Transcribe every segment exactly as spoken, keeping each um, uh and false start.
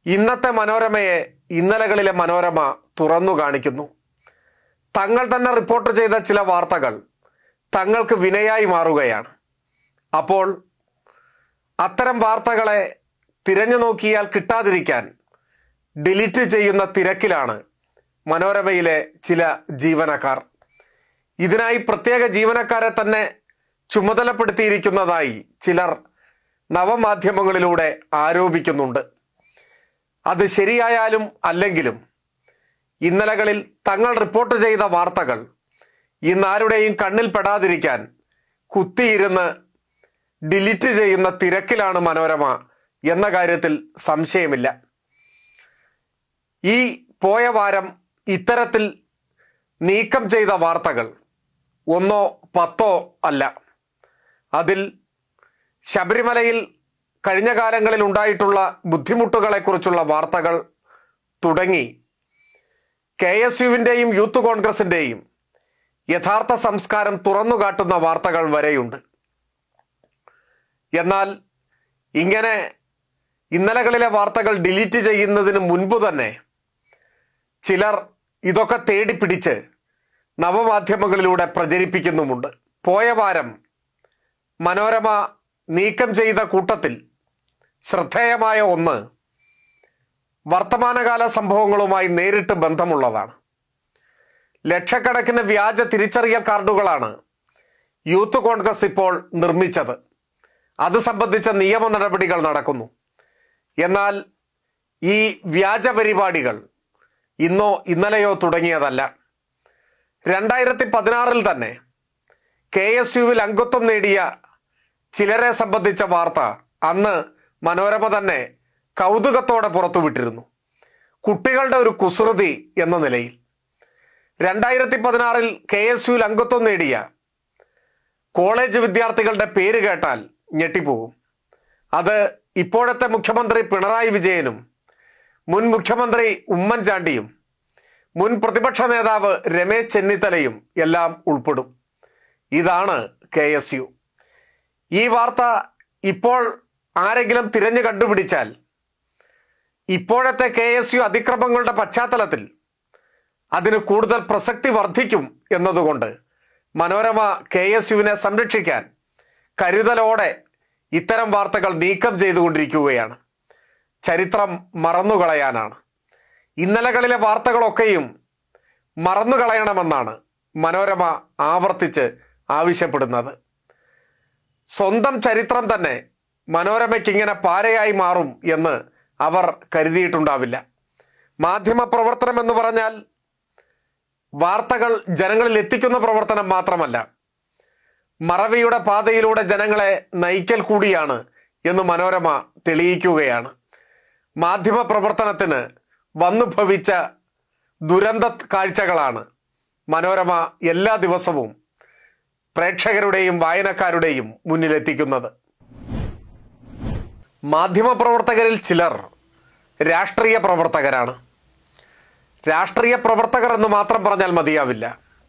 ഇന്നത്തെ മനോരമയെ ഇന്നലകളിലെ മനോരമ തുറന്നു കാണിക്കുന്നു. തങ്ങൾ തന്നെ റിപ്പോർട്ട് ചെയ്ത ചില വാർത്തകൾ തങ്ങൾക്ക് വിനയായി മാറുകയാണ്. അപ്പോൾ അത്തരം വാർത്തകളെ തിരഞ്ഞു നോക്കിയാൽ കിട്ടാതിരിക്കാൻ ഡിലീറ്റ് ചെയ്യുന്ന തിരക്കിലാണ് മനോരമയിലെ ചില ജീവനക്കാർ. ഇതിനായി പ്രത്യേക ജീവനക്കാരെ തന്നെ ചുമതലപ്പെടുത്തിയിരിക്കുന്നതായി ചിലർ നവമാധ്യമങ്ങളിലൂടെ ആരോപിക്കുന്നുണ്ട്. അത് ശരിയായാലും അല്ലെങ്കിലും ഇന്നലകളിൽ തങ്ങൾ റിപ്പോർട്ട് ചെയ്ത വാർത്തകൾ ഇന്നാരുടെയും കണ്ണിൽ പെടാതിരിക്കാൻ കുത്തിയിരുന്ന് ഡിലീറ്റ് ചെയ്യുന്ന തിരക്കിലാണ് മനോരമ എന്ന കാര്യത്തിൽ സംശയമില്ല. ഈ പോയ വാരം ഇത്തരത്തിൽ നീക്കം ചെയ്ത വാർത്തകൾ ഒന്നോ പത്തോ അല്ല. അതിൽ ശബരിമലയിൽ കഴിഞ്ഞ കാലങ്ങളിൽ ഉണ്ടായിട്ടുള്ള ബുദ്ധിമുട്ടുകളെക്കുറിച്ചുള്ള വാർത്തകൾ തുടങ്ങി കെ എസ് യുവിൻ്റെയും യൂത്ത് കോൺഗ്രസിൻ്റെയും യഥാർത്ഥ സംസ്കാരം തുറന്നു കാട്ടുന്ന വാർത്തകൾ വരെയുണ്ട്. എന്നാൽ ഇങ്ങനെ ഇന്നലകളിലെ വാർത്തകൾ ഡിലീറ്റ് ചെയ്യുന്നതിന് മുൻപ് തന്നെ ചിലർ ഇതൊക്കെ തേടിപ്പിടിച്ച് നവമാധ്യമങ്ങളിലൂടെ പ്രചരിപ്പിക്കുന്നുമുണ്ട്. പോയ വാരം മനോരമ നീക്കം ചെയ്ത കൂട്ടത്തിൽ ശ്രദ്ധേയമായ ഒന്ന് വർത്തമാനകാല സംഭവങ്ങളുമായി നേരിട്ട് ബന്ധമുള്ളതാണ്. ലക്ഷക്കണക്കിന് വ്യാജ തിരിച്ചറിയൽ കാർഡുകളാണ് യൂത്ത് കോൺഗ്രസ് ഇപ്പോൾ നിർമ്മിച്ചത്. അത് സംബന്ധിച്ച നിയമ നടപടികൾ നടക്കുന്നു. എന്നാൽ ഈ വ്യാജ പരിപാടികൾ ഇന്നോ ഇന്നലെയോ തുടങ്ങിയതല്ല. രണ്ടായിരത്തി പതിനാറിൽ തന്നെ കെ എസ് യുവിൽ അംഗത്വം നേടിയ ചിലരെ സംബന്ധിച്ച വാർത്ത അന്ന് മനോരമ തന്നെ കൗതുകത്തോടെ പുറത്തുവിട്ടിരുന്നു. കുട്ടികളുടെ ഒരു കുസൃതി എന്ന നിലയിൽ രണ്ടായിരത്തി പതിനാറിൽ കെ എസ് യുവിൽ അംഗത്വം നേടിയ കോളേജ് വിദ്യാർത്ഥികളുടെ പേര് കേട്ടാൽ ഞെട്ടിപ്പോകും. അത് ഇപ്പോഴത്തെ മുഖ്യമന്ത്രി പിണറായി വിജയനും മുൻ മുഖ്യമന്ത്രി ഉമ്മൻചാണ്ടിയും മുൻ പ്രതിപക്ഷ നേതാവ് രമേശ് ചെന്നിത്തലയും എല്ലാം ഉൾപ്പെടും. ഇതാണ് കെ എസ് യു. ഈ വാർത്ത ഇപ്പോൾ ആരെങ്കിലും തിരഞ്ഞു കണ്ടുപിടിച്ചാൽ ഇപ്പോഴത്തെ കെ എസ് യു അതിക്രമങ്ങളുടെ പശ്ചാത്തലത്തിൽ അതിന് കൂടുതൽ പ്രസക്തി വർദ്ധിക്കും എന്നതുകൊണ്ട് മനോരമ കെ എസ് യുവിനെ സംരക്ഷിക്കാൻ കരുതലോടെ ഇത്തരം വാർത്തകൾ നീക്കം ചെയ്തുകൊണ്ടിരിക്കുകയാണ്. ചരിത്രം മറന്നുകളയാനാണ്. ഇന്നലകളിലെ വാർത്തകളൊക്കെയും മറന്നുകളയണമെന്നാണ് മനോരമ ആവർത്തിച്ച് ആവശ്യപ്പെടുന്നത്. സ്വന്തം ചരിത്രം തന്നെ മനോരമയ്ക്ക് ഇങ്ങനെ പാരയായി മാറും എന്ന് അവർ കരുതിയിട്ടുണ്ടാവില്ല. മാധ്യമപ്രവർത്തനം എന്ന് പറഞ്ഞാൽ വാർത്തകൾ ജനങ്ങളിൽ എത്തിക്കുന്ന പ്രവർത്തനം മാത്രമല്ല, മറവിയുടെ പാതയിലൂടെ ജനങ്ങളെ നയിക്കൽ കൂടിയാണ് എന്ന് മനോരമ തെളിയിക്കുകയാണ്. മാധ്യമ പ്രവർത്തനത്തിന് വന്നു ഭവിച്ച ദുരന്ത കാഴ്ചകളാണ് മനോരമ എല്ലാ ദിവസവും പ്രേക്ഷകരുടെയും വായനക്കാരുടെയും മുന്നിലെത്തിക്കുന്നത്. മാധ്യമപ്രവർത്തകരിൽ ചിലർ രാഷ്ട്രീയ പ്രവർത്തകരാണ്. രാഷ്ട്രീയ പ്രവർത്തകർ എന്ന് മാത്രം പറഞ്ഞാൽ മതിയാവില്ല.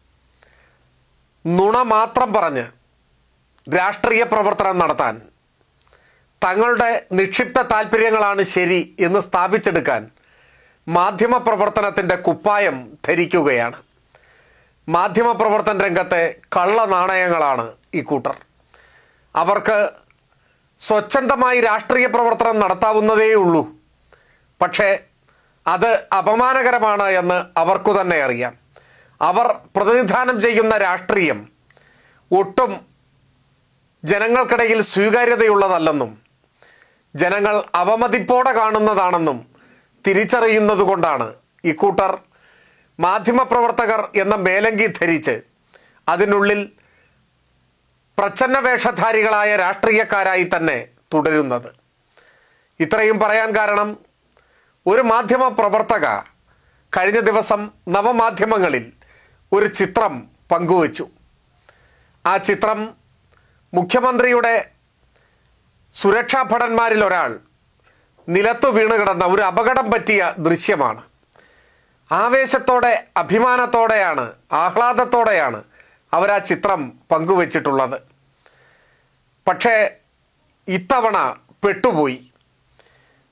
നുണ മാത്രം പറഞ്ഞ് രാഷ്ട്രീയ പ്രവർത്തനം നടത്താൻ, തങ്ങളുടെ നിക്ഷിപ്ത താല്പര്യങ്ങളാണ് ശരി എന്ന് സ്ഥാപിച്ചെടുക്കാൻ മാധ്യമപ്രവർത്തനത്തിൻ്റെ കുപ്പായം ധരിക്കുകയാണ്. മാധ്യമപ്രവർത്തന രംഗത്തെ കള്ള നാണയങ്ങളാണ് ഈ കൂട്ടർ. അവർക്ക് സ്വച്ഛന്തമായി രാഷ്ട്രീയ പ്രവർത്തനം നടത്താവുന്നതേയുള്ളൂ. പക്ഷേ അത് അപമാനകരമാണ് എന്ന് അവർക്കു തന്നെ അറിയാം. അവർ പ്രതിനിധാനം ചെയ്യുന്ന രാഷ്ട്രീയം ഒട്ടും ജനങ്ങൾക്കിടയിൽ സ്വീകാര്യതയുള്ളതല്ലെന്നും ജനങ്ങൾ അവമതിപ്പോടെ കാണുന്നതാണെന്നും തിരിച്ചറിയുന്നത് കൊണ്ടാണ് ഇക്കൂട്ടർ മാധ്യമപ്രവർത്തകർ എന്ന മേലങ്കി ധരിച്ച് അതിനുള്ളിൽ പ്രച്ഛന്ന വേഷധാരികളായ രാഷ്ട്രീയക്കാരായി തന്നെ തുടരുന്നത്. ഇത്രയും പറയാൻ കാരണം, ഒരു മാധ്യമ പ്രവർത്തക കഴിഞ്ഞ ദിവസം നവമാധ്യമങ്ങളിൽ ഒരു ചിത്രം പങ്കുവച്ചു. ആ ചിത്രം മുഖ്യമന്ത്രിയുടെ സുരക്ഷാ ഭടന്മാരിൽ ഒരാൾ നിലത്തു വീണ് കിടന്ന ഒരു അപകടം പറ്റിയ ദൃശ്യമാണ്. ആവേശത്തോടെ, അഭിമാനത്തോടെയാണ്, ആഹ്ലാദത്തോടെയാണ് അവർ ആ ചിത്രം പങ്കുവച്ചിട്ടുള്ളത്. പക്ഷേ ഇത്തവണ പെട്ടുപോയി.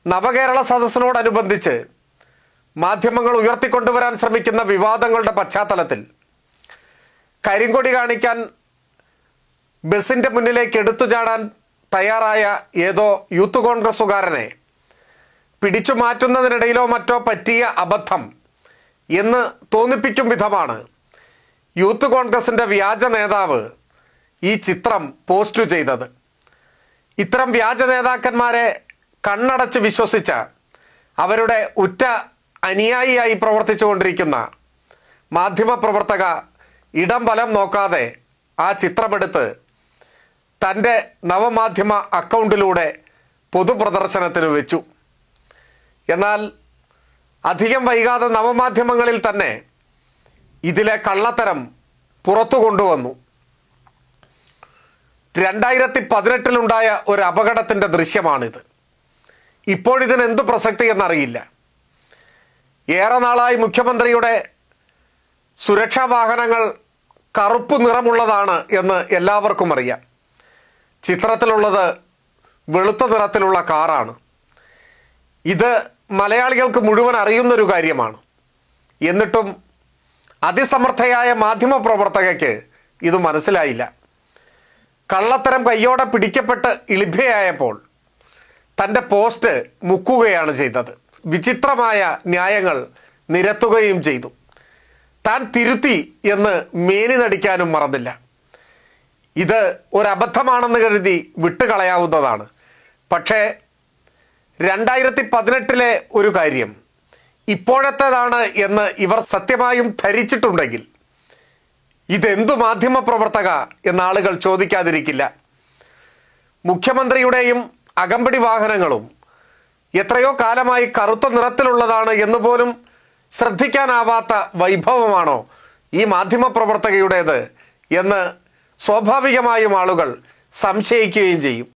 നവകേരള സദസ്സിനോടനുബന്ധിച്ച് മാധ്യമങ്ങൾ ഉയർത്തിക്കൊണ്ടുവരാൻ ശ്രമിക്കുന്ന വിവാദങ്ങളുടെ പശ്ചാത്തലത്തിൽ കരിങ്കൊടി കാണിക്കാൻ ബസിൻ്റെ മുന്നിലേക്ക് എടുത്തു ചാടാൻ തയ്യാറായ ഏതോ യൂത്ത് കോൺഗ്രസ്സുകാരനെ പിടിച്ചു മാറ്റുന്നതിനിടയിലോ മറ്റോ പറ്റിയ അബദ്ധം എന്ന് തോന്നിപ്പിക്കും വിധമാണ് യൂത്ത് കോൺഗ്രസിൻ്റെ വ്യാജ നേതാവ് ഈ ചിത്രം പോസ്റ്റ് ചെയ്തത്. ഇത്തരം വ്യാജ നേതാക്കന്മാരെ കണ്ണടച്ച് വിശ്വസിച്ച അവരുടെ ഉറ്റ അനുയായിയായി പ്രവർത്തിച്ചു കൊണ്ടിരിക്കുന്ന മാധ്യമപ്രവർത്തക ഇടം വലം നോക്കാതെ ആ ചിത്രമെടുത്ത് തൻ്റെ നവമാധ്യമ അക്കൗണ്ടിലൂടെ പൊതുപ്രദർശനത്തിന് വെച്ചു. എന്നാൽ അധികം വൈകാതെ നവമാധ്യമങ്ങളിൽ തന്നെ ഇതിലെ കള്ളത്തരം പുറത്തു കൊണ്ടുവന്നു. രണ്ടായിരത്തി പതിനെട്ടിലുണ്ടായ ഒരു അപകടത്തിൻ്റെ ദൃശ്യമാണിത്. ഇപ്പോഴിതിന് എന്ത് പ്രസക്തി എന്നറിയില്ല. ഏറെ നാളായി മുഖ്യമന്ത്രിയുടെ സുരക്ഷാ വാഹനങ്ങൾ കറുപ്പ് നിറമുള്ളതാണ് എന്ന് എല്ലാവർക്കും അറിയാം. ചിത്രത്തിലുള്ളത് വെളുത്ത നിറത്തിലുള്ള കാറാണ്. ഇത് മലയാളികൾക്ക് മുഴുവൻ അറിയുന്നൊരു കാര്യമാണ്. എന്നിട്ടും അതിസമർത്ഥയായ മാധ്യമപ്രവർത്തകയ്ക്ക് ഇത് മനസ്സിലായില്ല. കള്ളത്തരം കയ്യോടെ പിടിക്കപ്പെട്ട് ഇളിഭയായപ്പോൾ തൻ്റെ പോസ്റ്റ് മുക്കുകയാണ് ചെയ്തത്. വിചിത്രമായ ന്യായങ്ങൾ നിരത്തുകയും ചെയ്തു. താൻ തിരുത്തി എന്ന് മേനി നടിക്കാനും മറന്നില്ല. ഇത് ഒരബദ്ധമാണെന്ന് കരുതി വിട്ടുകളയാവുന്നതാണ്. പക്ഷേ രണ്ടായിരത്തി പതിനെട്ടിലെ ഒരു കാര്യം ഇപ്പോഴത്തേതാണ് എന്ന് ഇവർ സത്യമായും ധരിച്ചിട്ടുണ്ടെങ്കിൽ ഇതെന്തു മാധ്യമപ്രവർത്തക എന്ന ആളുകൾ ചോദിക്കാതിരിക്കില്ല. മുഖ്യമന്ത്രിയുടെയും അകമ്പടി വാഹനങ്ങളും എത്രയോ കാലമായി കറുത്ത നിറത്തിലുള്ളതാണ് എന്ന് പോലും ശ്രദ്ധിക്കാനാവാത്ത വൈഭവമാണോ ഈ മാധ്യമപ്രവർത്തകയുടേത് എന്ന് സ്വാഭാവികമായും ആളുകൾ സംശയിക്കുകയും ചെയ്യും.